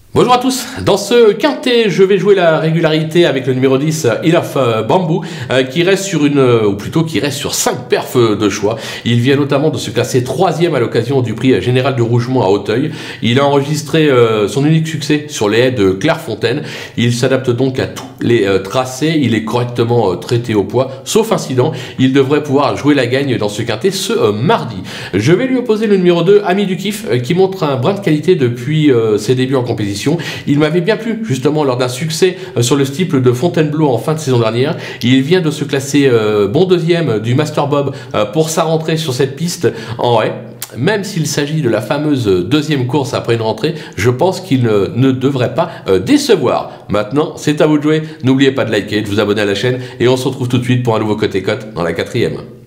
Bonjour à tous, dans ce quintet je vais jouer la régularité avec le numéro 10 Hill of Bamboo qui reste sur qui reste sur 5 perfs de choix. Il vient notamment de se classer 3e à l'occasion du prix général de Rougemont à Auteuil. Il a enregistré son unique succès sur les haies de Clairefontaine. Il s'adapte donc à tous les tracés, il est correctement traité au poids, sauf incident. Il devrait pouvoir jouer la gagne dans ce quintet ce mardi. Je vais lui opposer le numéro 2 Ami du Kiff qui montre un brin de qualité depuis ses débuts en compétition. Il m'avait bien plu justement lors d'un succès sur le steeple de Fontainebleau en fin de saison dernière. Il vient de se classer bon deuxième du Master Bob pour sa rentrée sur cette piste en haie. Même s'il s'agit de la fameuse deuxième course après une rentrée, je pense qu'il ne devrait pas décevoir. Maintenant, c'est à vous de jouer. N'oubliez pas de liker, de vous abonner à la chaîne et on se retrouve tout de suite pour un nouveau Côté Cote dans la 4e.